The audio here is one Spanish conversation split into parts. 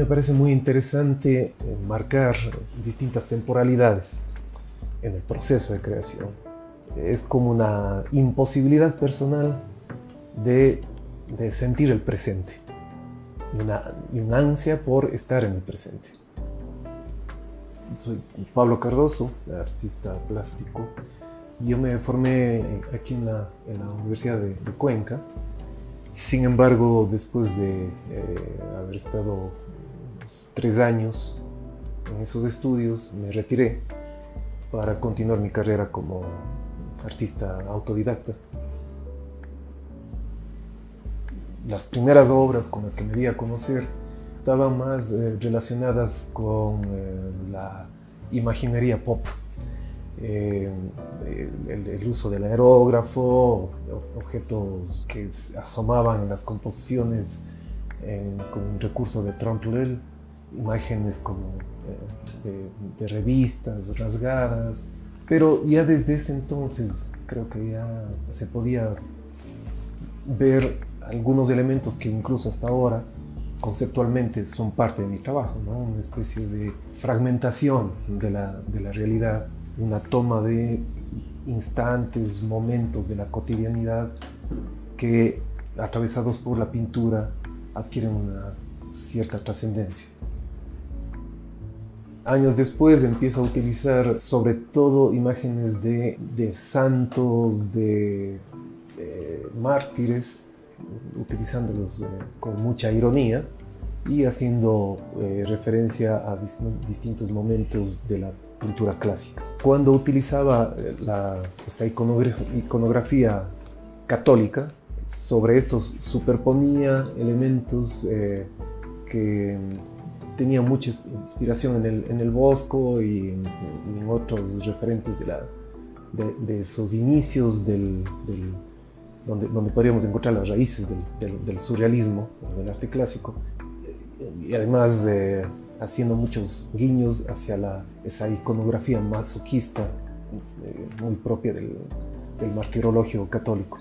me parece muy interesante marcar distintas temporalidades en el proceso de creación. Es como una imposibilidad personal de sentir el presente y una ansia por estar en el presente. Soy Pablo Cardoso, artista plástico. Yo me formé aquí en la Universidad de Cuenca. Sin embargo, después de haber estado unos 3 años en esos estudios, me retiré para continuar mi carrera como artista autodidacta. Las primeras obras con las que me di a conocer estaban más relacionadas con la imaginería pop. El uso del aerógrafo, objetos que asomaban en las composiciones con un recurso de trompe-l'œil, imágenes como de revistas rasgadas, pero ya desde ese entonces creo que ya se podía ver algunos elementos que incluso hasta ahora conceptualmente son parte de mi trabajo, ¿no? Una especie de fragmentación de la realidad, una toma de instantes, momentos de la cotidianidad que, atravesados por la pintura, adquieren una cierta trascendencia. Años después empiezo a utilizar sobre todo imágenes de santos, de mártires, utilizándolos con mucha ironía y haciendo referencia a distintos momentos de la pintura clásica. Cuando utilizaba esta iconografía católica, sobre estos superponía elementos que tenían mucha inspiración en el Bosco y en otros referentes de esos inicios donde podríamos encontrar las raíces del surrealismo, del arte clásico, y además haciendo muchos guiños hacia esa iconografía masoquista muy propia del martirologio católico.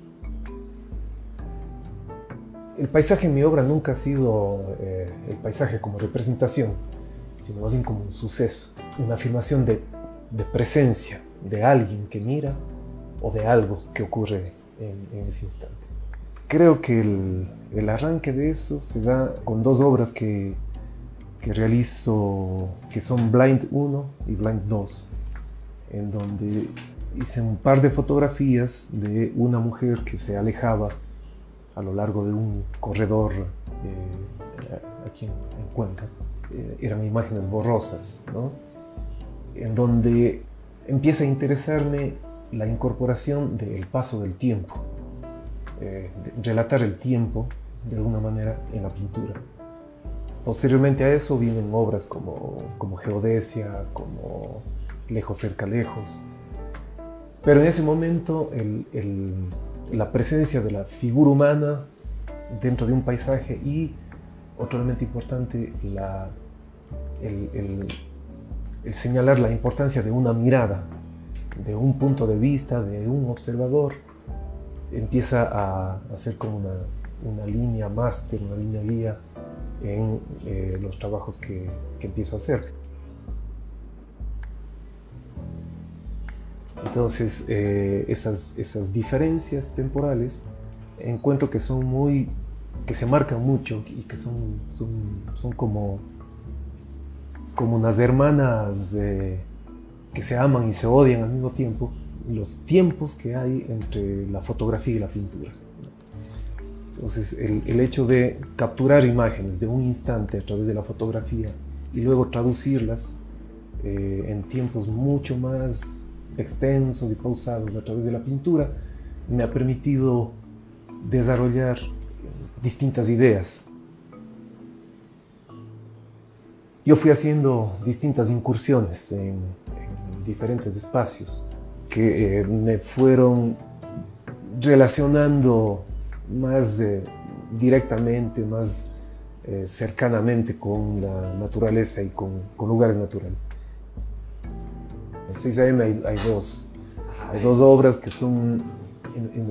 El paisaje en mi obra nunca ha sido el paisaje como representación, sino más bien como un suceso, una afirmación de presencia de alguien que mira o de algo que ocurre en ese instante. Creo que el arranque de eso se da con 2 obras que realizo, que son Blind 1 y Blind 2, en donde hice un par de fotografías de una mujer que se alejaba a lo largo de un corredor aquí en Cuenca. Eran imágenes borrosas, ¿no? En donde empieza a interesarme la incorporación del paso del tiempo, relatar el tiempo de alguna manera en la pintura. Posteriormente a eso vienen obras como Geodesia, como Lejos cerca lejos, pero en ese momento la presencia de la figura humana dentro de un paisaje y, otro elemento importante, el señalar la importancia de una mirada, de un punto de vista, de un observador, empieza a ser como una línea máster, una línea guía en los trabajos que empiezo a hacer. Entonces, esas diferencias temporales encuentro que que se marcan mucho y que son como unas hermanas que se aman y se odian al mismo tiempo, los tiempos que hay entre la fotografía y la pintura. Entonces, el hecho de capturar imágenes de un instante a través de la fotografía y luego traducirlas en tiempos mucho más extensos y pausados a través de la pintura, me ha permitido desarrollar distintas ideas. Yo fui haciendo distintas incursiones en diferentes espacios que me fueron relacionando más directamente, más cercanamente con la naturaleza y con lugares naturales. En 6am hay dos obras que son en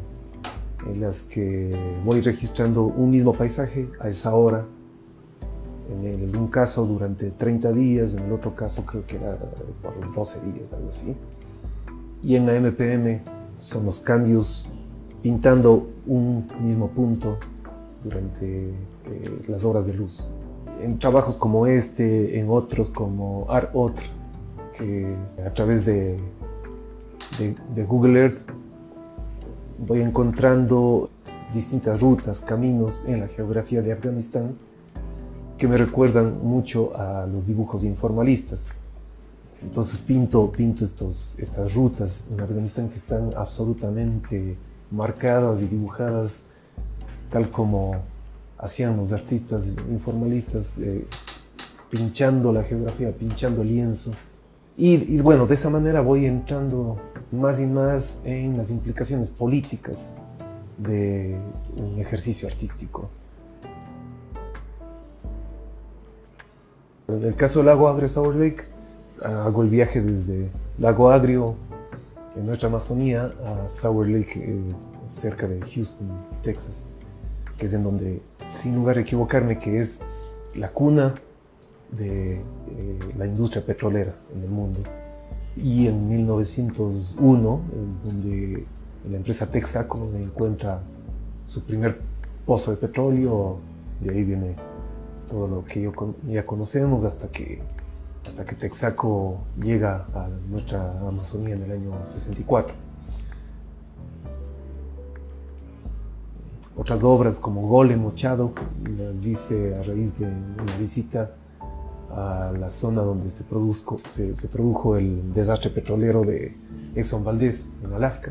las que voy registrando un mismo paisaje a esa hora En un caso durante 30 días, en el otro caso creo que era por 12 días, algo así. Y en la MPM son los cambios pintando un mismo punto durante las horas de luz. En trabajos como este, en otros como ArtOtre, que a través de Google Earth voy encontrando distintas rutas, caminos en la geografía de Afganistán que me recuerdan mucho a los dibujos informalistas. Entonces pinto estas rutas en Afganistán que están absolutamente marcadas y dibujadas tal como hacían los artistas informalistas, pinchando la geografía, pinchando el lienzo. Y bueno, de esa manera voy entrando más y más en las implicaciones políticas de un ejercicio artístico. En el caso del lago Agrio Sour Lake, hago el viaje desde Lago Agrio, en nuestra Amazonía, a Sour Lake, cerca de Houston, Texas, que es en donde, sin lugar a equivocarme, que es la cuna de la industria petrolera en el mundo. Y en 1901 es donde la empresa Texaco encuentra su primer pozo de petróleo. De ahí viene todo lo que ya conocemos hasta que Texaco llega a nuestra Amazonía en el año 64. Otras obras como Golem o Shadow las hice a raíz de una visita a la zona donde se produjo el desastre petrolero de Exxon Valdez en Alaska.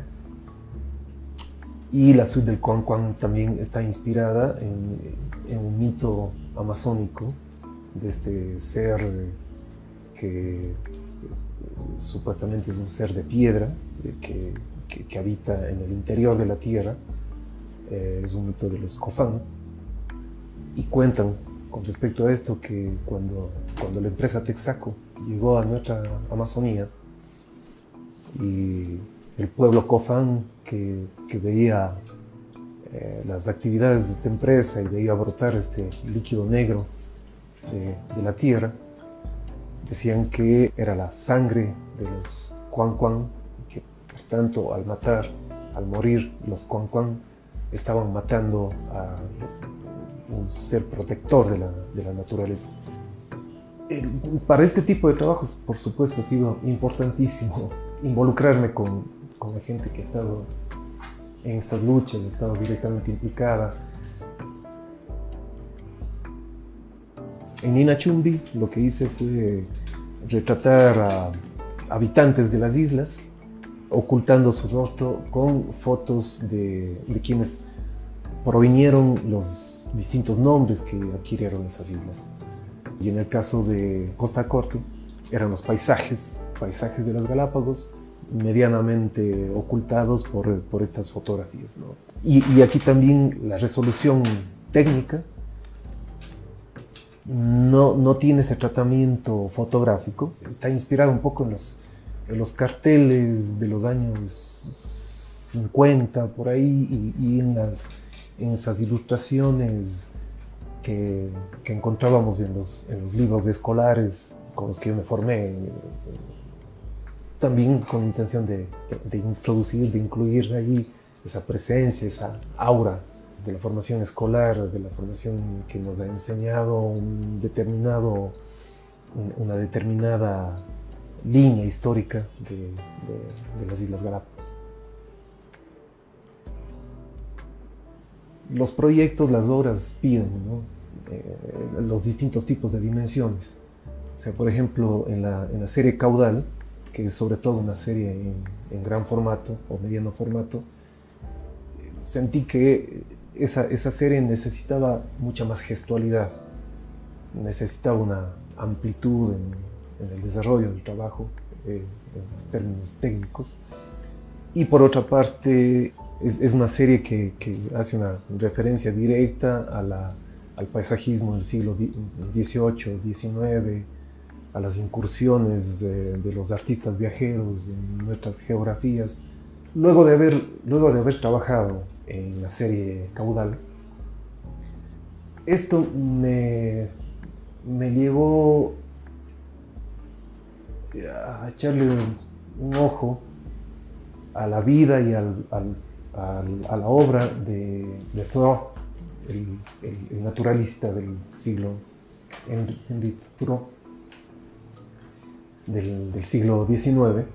Y la suite del Cuan Cuan también está inspirada en un mito amazónico de este ser que supuestamente es un ser de piedra que habita en el interior de la tierra. Es un mito de los Cofán. Y cuentan con respecto a esto que cuando la empresa Texaco llegó a nuestra Amazonía y el pueblo Cofán que veía las actividades de esta empresa y veía brotar este líquido negro de la tierra, decían que era la sangre de los Cuan Cuan, que por tanto al morir los Cuan Cuan estaban matando a un ser protector de la naturaleza. Para este tipo de trabajos, por supuesto, ha sido importantísimo involucrarme con la gente que ha estado en estas luchas, ha estado directamente implicada. En Nina Chumbi lo que hice fue retratar a habitantes de las islas, ocultando su rostro con fotos de quienes provinieron los distintos nombres que adquirieron esas islas. Y en el caso de Costa Corte, eran los paisajes de las Galápagos, medianamente ocultados por estas fotografías, ¿no? Y aquí también la resolución técnica no tiene ese tratamiento fotográfico, está inspirado un poco en los carteles de los años 50, por ahí, y en esas ilustraciones que encontrábamos en los libros escolares con los que yo me formé, también con intención de introducir, de incluir ahí esa presencia, esa aura de la formación escolar, de la formación que nos ha enseñado una determinada línea histórica de las Islas Galápagos. Los proyectos, las obras piden, ¿no? Los distintos tipos de dimensiones. O sea, por ejemplo, en la serie Caudal, que es sobre todo una serie en gran formato o mediano formato, sentí que esa serie necesitaba mucha más gestualidad, necesitaba una amplitud en el desarrollo del trabajo, en términos técnicos. Y por otra parte, es una serie que hace una referencia directa al paisajismo del siglo XVIII, XIX, a las incursiones de los artistas viajeros en nuestras geografías. Luego de haber trabajado en la serie Caudal, esto me me llevó a echarle un ojo a la vida y a la obra de Thoreau, el naturalista del siglo, Henry Thoreau, del siglo XIX.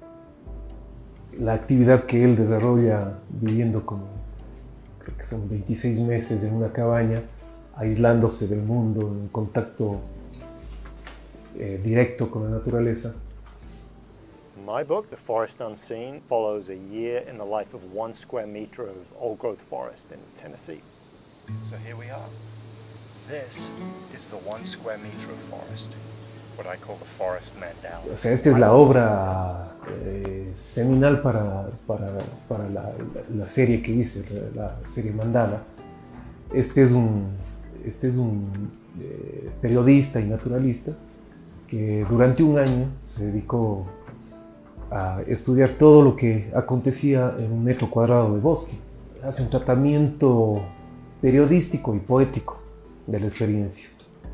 La actividad que él desarrolla viviendo como, creo que son 26 meses en una cabaña, aislándose del mundo, en contacto directo con la naturaleza. My book, The Forest Unseen, follows a year in the life of 1 square meter of old-growth forest in Tennessee. So here we are. This is the 1 square meter of forest, what I call the Forest Mandala. O sea, esta es la obra seminal para la serie que hice, la serie Mandala. Este es un periodista y naturalista que durante un año se dedicó a estudiar todo lo que acontecía en un metro cuadrado de bosque. Hace un tratamiento periodístico y poético de la experiencia.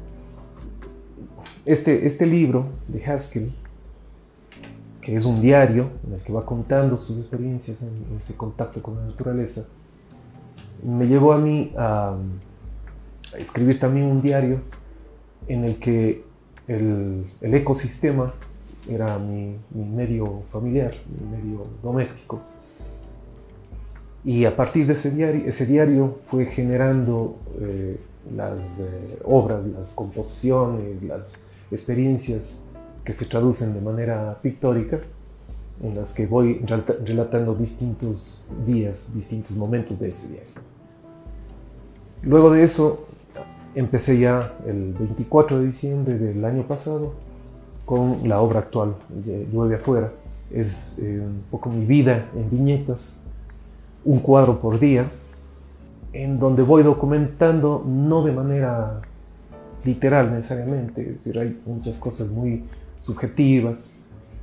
Este libro de Haskell, que es un diario en el que va contando sus experiencias en ese contacto con la naturaleza, me llevó a mí a escribir también un diario en el que el ecosistema era mi medio familiar, mi medio doméstico. Y a partir de ese diario fue generando las obras, las composiciones, las experiencias que se traducen de manera pictórica, en las que voy relatando distintos días, distintos momentos de ese diario. Luego de eso, empecé ya el 24 de diciembre del año pasado con la obra actual, Llueve afuera. Es un poco mi vida en viñetas, un cuadro por día, en donde voy documentando, no de manera literal necesariamente, es decir, hay muchas cosas muy subjetivas.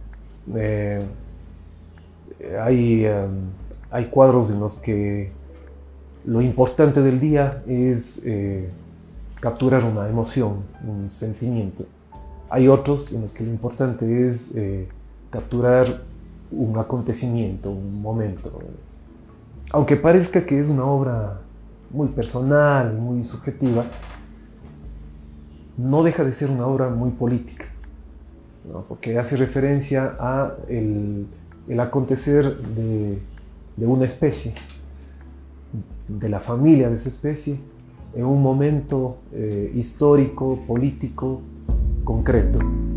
Hay cuadros en los que lo importante del día es capturar una emoción, un sentimiento. Hay otros en los que lo importante es capturar un acontecimiento, un momento. Aunque parezca que es una obra muy personal, muy subjetiva, no deja de ser una obra muy política, ¿no? Porque hace referencia a el acontecer de una especie, de la familia de esa especie, en un momento histórico, político, concreto.